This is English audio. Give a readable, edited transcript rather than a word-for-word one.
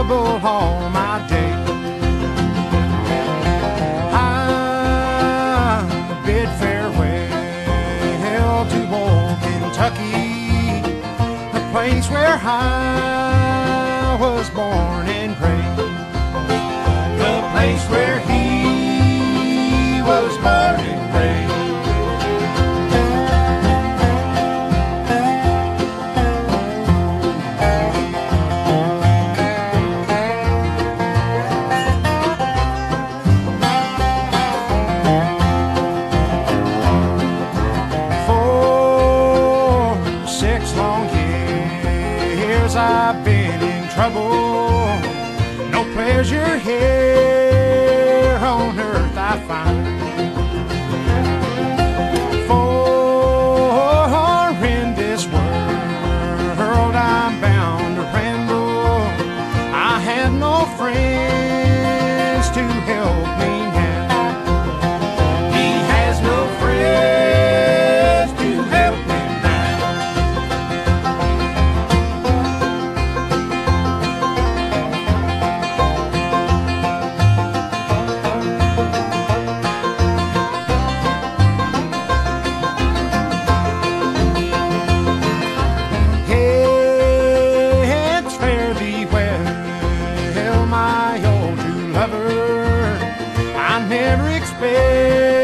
trouble all my days. I bid farewell to old Kentucky, the place where I was born and raised, the place where he was born and raised. 6 long years I've been in trouble. No pleasure here on earth I find. For in this world I'm bound to ramble. I have no friends to help me now. He has no friends to help me now. It's fare thee well, my old true lover. I never expect